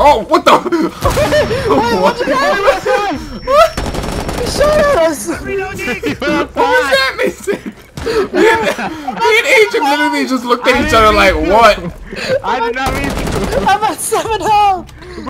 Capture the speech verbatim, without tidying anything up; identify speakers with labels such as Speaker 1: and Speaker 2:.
Speaker 1: Oh, what the? What?
Speaker 2: He shot at us!
Speaker 1: What was that, Mason? Me and, me and Agent literally just looked at each other like, what?
Speaker 3: I did not mean to.
Speaker 2: I'm at seven health!